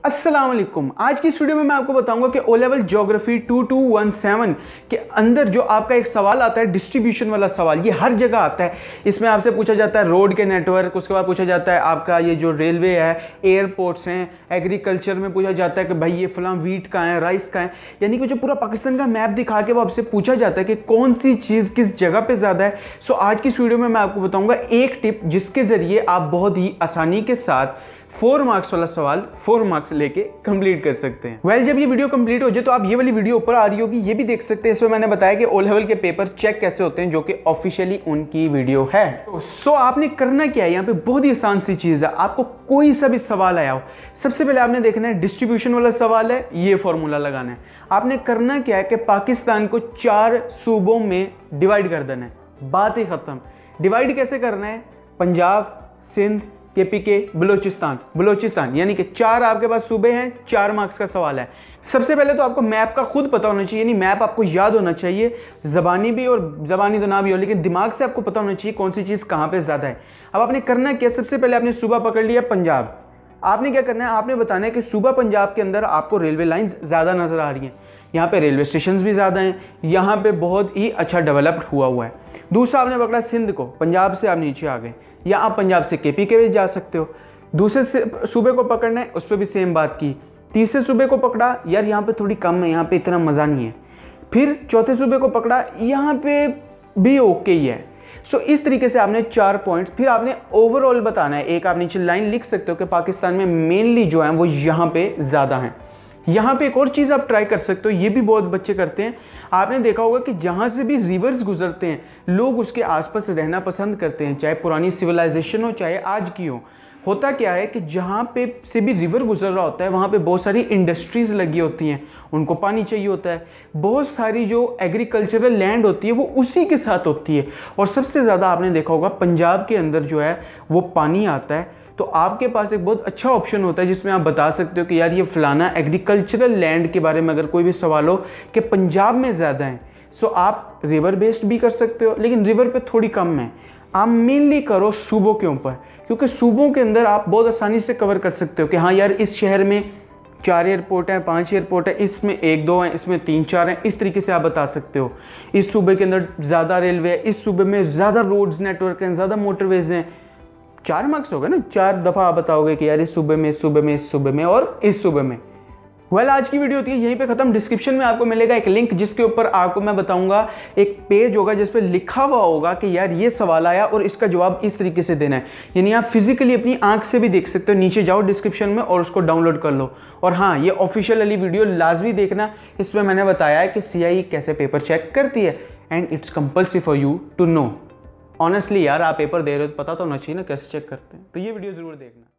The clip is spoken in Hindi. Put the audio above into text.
अस्सलाम वालेकुम। आज की इस वीडियो में मैं आपको बताऊंगा कि ओ लेवल ज्योग्राफी 2217 के अंदर जो आपका एक सवाल आता है डिस्ट्रीब्यूशन वाला सवाल, ये हर जगह आता है। इसमें आपसे पूछा जाता है रोड के नेटवर्क, उसके बाद पूछा जाता है आपका ये जो रेलवे है, एयरपोर्ट्स हैं, एग्रीकल्चर में पूछा जाता है कि भाई ये फलां वीट कहाँ है, राइस कहाँ है, यानी कि जो पूरा पाकिस्तान का मैप दिखा के वो आपसे पूछा जाता है कि कौन सी चीज़ किस जगह पर ज़्यादा है। सो आज की इस वीडियो में मैं आपको बताऊँगा एक टिप जिसके ज़रिए आप बहुत ही आसानी के साथ 4 मार्क्स वाला सवाल 4 मार्क्स लेके कंप्लीट कर सकते हैं। जब ये वीडियो कंप्लीट हो जाए तो आप ये वाली वीडियो ऊपर आ रही होगी, ये भी देख सकते हैं। इसमें मैंने बताया कि ओ लेवल के पेपर चेक कैसे होते हैं, जो कि ऑफिशियली उनकी वीडियो है। सो आपने करना क्या है, यहाँ पे बहुत ही आसान सी चीज़ है। आपको कोई सा भी सवाल आया हो, सबसे पहले आपने देखना है डिस्ट्रीब्यूशन वाला सवाल है, ये फॉर्मूला लगाना है। आपने करना क्या है कि पाकिस्तान को 4 सूबों में डिवाइड कर देना है, बात ही खत्म। डिवाइड कैसे करना है? पंजाब, सिंध, केपीके, बलोचिस्तान, यानी कि 4 आपके पास सूबे हैं, 4 मार्क्स का सवाल है। सबसे पहले तो आपको मैप का खुद पता होना चाहिए, यानी मैप आपको याद होना चाहिए, ज़बानी भी, और ज़बानी तो ना भी हो लेकिन दिमाग से आपको पता होना चाहिए कौन सी चीज़ कहाँ पे ज़्यादा है। अब आपने करना क्या, सबसे पहले आपने सूबा पकड़ लिया पंजाब। आपने क्या करना है, आपने बताना है कि सूबा पंजाब के अंदर आपको रेलवे लाइन्स ज़्यादा नज़र आ रही हैं, यहाँ पे रेलवे स्टेशन भी ज़्यादा हैं, यहाँ पे बहुत ही अच्छा डेवलप्ड हुआ है। दूसरा आपने पकड़ा सिंध को, पंजाब से आप नीचे आ गए, या आप पंजाब से केपी के भी जा सकते हो। दूसरे सूबे को पकड़ना है, उस पर भी सेम बात की। तीसरे सूबे को पकड़ा, यार यहाँ पे थोड़ी कम है, यहाँ पे इतना मज़ा नहीं है। फिर चौथे सूबे को पकड़ा, यहाँ पे भी ओके ही है। सो इस तरीके से आपने 4 पॉइंट्स, फिर आपने ओवरऑल बताना है। एक आप नीचे लाइन लिख सकते हो कि पाकिस्तान में मेनली जो है वो यहाँ पे ज़्यादा हैं। यहाँ पे एक और चीज़ आप ट्राई कर सकते हो, ये भी बहुत बच्चे करते हैं। आपने देखा होगा कि जहाँ से भी रिवर्स गुजरते हैं लोग उसके आसपास रहना पसंद करते हैं, चाहे पुरानी सिविलाइजेशन हो चाहे आज की हो। होता क्या है कि जहाँ पे से भी रिवर गुजर रहा होता है वहाँ पे बहुत सारी इंडस्ट्रीज़ लगी होती हैं, उनको पानी चाहिए होता है। बहुत सारी जो एग्रीकल्चरल लैंड होती है वो उसी के साथ होती है, और सबसे ज़्यादा आपने देखा होगा पंजाब के अंदर जो है वो पानी आता है। तो आपके पास एक बहुत अच्छा ऑप्शन होता है जिसमें आप बता सकते हो कि यार ये फलाना एग्रीकल्चरल लैंड के बारे में अगर कोई भी सवाल हो कि पंजाब में ज़्यादा है। सो आप रिवर बेस्ड भी कर सकते हो, लेकिन रिवर पे थोड़ी कम है। आप मेनली करो सूबों के ऊपर, क्योंकि सूबों के अंदर आप बहुत आसानी से कवर कर सकते हो कि हाँ यार इस शहर में 4 एयरपोर्ट हैं, 5 एयरपोर्ट है, इसमें 1-2 हैं, इसमें 3-4 हैं। इस तरीके से आप बता सकते हो। इस सूबे के अंदर ज़्यादा रेलवे है, इस सूबे में ज़्यादा रोड्स नेटवर्क हैं, ज़्यादा मोटरवेज हैं। 4 मार्क्स हो गए ना, 4 दफ़ा आप बताओगे कि यार इस सूबे में, इस सूबे में, इस सूबे में और इस सूबे में। आज की वीडियो होती है यहीं पे ख़त्म। डिस्क्रिप्शन में आपको मिलेगा एक लिंक जिसके ऊपर आपको मैं बताऊंगा, एक पेज होगा जिस पे लिखा हुआ होगा कि यार ये सवाल आया और इसका जवाब इस तरीके से देना है। यानी आप फिजिकली अपनी आंख से भी देख सकते हो। नीचे जाओ डिस्क्रिप्शन में और उसको डाउनलोड कर लो। और हाँ, ये ऑफिशियल वाली वीडियो लाजमी देखना, इसमें मैंने बताया है कि CIE कैसे पेपर चेक करती है, and it's compulsory for you to know. Honestly यार, आप पेपर दे रहे हो तो पता तो होना चाहिए ना कैसे चेक करते हैं, तो ये वीडियो ज़रूर देखना।